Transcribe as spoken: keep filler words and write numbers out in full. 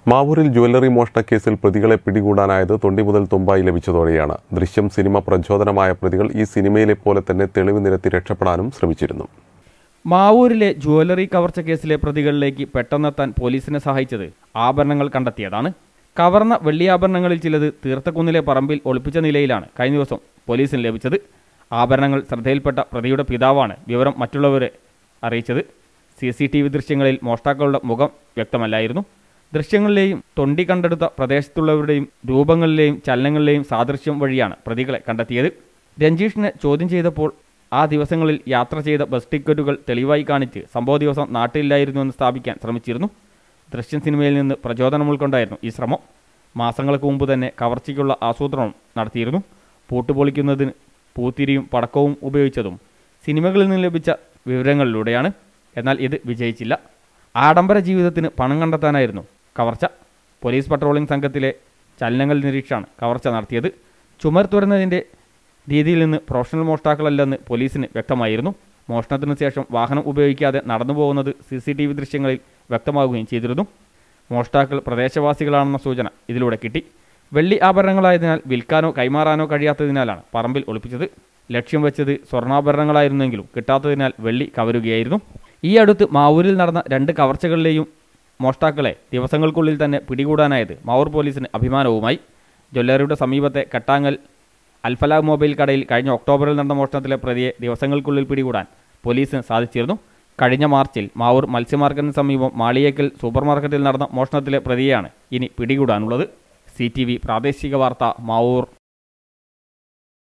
മാവൂരിൽ jewellery മോഷണക്കേസിൽ പ്രതികളെ പിടികൂടാനായത് തൊണ്ടി മുതൽ തുമ്പായി ലഭിച്ചതോടെയാണ്. ദൃശ്യം സിനിമ പ്രചോദനമായ പ്രതികൾ ഈ സിനിമയിലെ പോലെ തന്നെ തെളിവ് നിരത്തി രക്ഷപ്പെടാനും ശ്രമിച്ചിരുന്നു. മാവൂരിലെ ജ്വല്ലറി കവർച്ച കേസിലെ പ്രതികളിലേക്ക് പെട്ടെന്നെത്താൻ പോലീസിനെ സഹായിച്ചത് ആഭരണങ്ങൾ കണ്ടെത്തിയതാണ്. കവർന്ന വെള്ളിയാഭരണങ്ങളിൽ ചിലത് തീർത്തക്കുന്നിലെ പറമ്പിൽ ഒളിപ്പിച്ച നിലയിലാണ് കഴിഞ്ഞ ദിവസം പോലീസിന് ലഭിച്ചത്. ആഭരണങ്ങൾ ശ്രദ്ധയിൽപ്പെട്ട പ്രതിയുടെ പിതാവാണ് വിവരം മറ്റുള്ളവരെ അറിയിച്ചത്. സി സി ടി വി ദൃശ്യങ്ങളിൽ മോഷ്ടാക്കളുടെ മുഖം വ്യക്തമല്ലായിരുന്നു. ദൃശ്യങ്ങളിലെയും തൊണ്ടി കണ്ടെടുത്ത പ്രദേശത്തുള്ളവരുടെയും രൂപങ്ങളിലെയും ചലനങ്ങളിലെയും സാദൃശ്യം വഴിയാണ് പ്രതികളെ കണ്ടെത്തിയത്. രഞ്ജീഷിനെ ചോദ്യം ചെയ്തപ്പോൾ ആ ദിവസങ്ങളിൽ യാത്ര ചെയ്ത ബസ് ടിക്കറ്റുകൾ തെളിവായി കാണിച്ച് സംഭവ ദിവസം നാട്ടിലില്ലായിരുന്നുവെന്ന് സ്ഥാപിക്കാൻ ശ്രമിച്ചിരുന്നു. ദൃശ്യം സിനിമയിൽ നിന്ന് പ്രചോദനം ഉൾക്കൊണ്ടായിരുന്നു ഈ ശ്രമം. മാസങ്ങൾക്ക് മുമ്പ് തന്നെ കവർച്ചയ്ക്കുള്ള ആസൂത്രണം നടത്തിയിരുന്നു. പൂട്ടുപൊളിക്കുന്നതിന് പൂത്തിരിയും പടക്കവും ഉപയോഗിച്ചതും സിനിമകളിൽ നിന്ന് ലഭിച്ച വിവരങ്ങളിലൂടെയാണ്. എന്നാൽ ഇത് വിജയിച്ചില്ല. ആഡംബര ജീവിതത്തിന് പണം കണ്ടെത്താനായിരുന്നു കവർച്ച. പോലീസ് പട്രോളിംഗ് സംഘത്തിലെ ചലനങ്ങൾ നിരീക്ഷാണ് കവർച്ച നടത്തിയത്. ചുമർ തുറന്നതിൻ്റെ രീതിയിൽ നിന്ന് പ്രൊഫഷണൽ മോഷ്ടാക്കളല്ലെന്ന് പോലീസിന് വ്യക്തമായിരുന്നു. മോഷണത്തിന് ശേഷം വാഹനം ഉപയോഗിക്കാതെ നടന്നു പോകുന്നത് സി സി ടി വി ദൃശ്യങ്ങളിൽ വ്യക്തമാവുകയും ചെയ്തിരുന്നു. മോഷ്ടാക്കൾ പ്രദേശവാസികളാണെന്ന സൂചന ഇതിലൂടെ കിട്ടി. വെള്ളി ആഭരണങ്ങളായതിനാൽ വിൽക്കാനോ കൈമാറാനോ കഴിയാത്തതിനാലാണ് പറമ്പിൽ ഒളിപ്പിച്ചത്. ലക്ഷ്യം വെച്ചത് സ്വർണ്ണാഭരണങ്ങളായിരുന്നെങ്കിലും കിട്ടാത്തതിനാൽ വെള്ളി കവരുകയായിരുന്നു. ഈ അടുത്ത് മാവൂരിൽ നടന്ന രണ്ട് കവർച്ചകളിലെയും മോഷ്ടാക്കളെ ദിവസങ്ങൾക്കുള്ളിൽ തന്നെ പിടികൂടാനായത് മാവൂർ പോലീസിന് അഭിമാനവുമായി. ജ്വല്ലറിയുടെ സമീപത്തെ കട്ടാങ്ങൽ അൽഫലാ മൊബൈൽ കടയിൽ കഴിഞ്ഞ ഒക്ടോബറിൽ നടന്ന മോഷണത്തിലെ പ്രതിയെ ദിവസങ്ങൾക്കുള്ളിൽ പിടികൂടാൻ പോലീസിന് സാധിച്ചിരുന്നു. കഴിഞ്ഞ മാർച്ചിൽ മാവൂർ മത്സ്യമാർക്കറ്റിന് സമീപം മാളിയേക്കൽ സൂപ്പർ മാർക്കറ്റിൽ നടന്ന മോഷണത്തിലെ പ്രതിയെയാണ് ഇനി പിടികൂടാനുള്ളത്. സി ടി വി പ്രാദേശിക വാർത്ത മാവൂർ.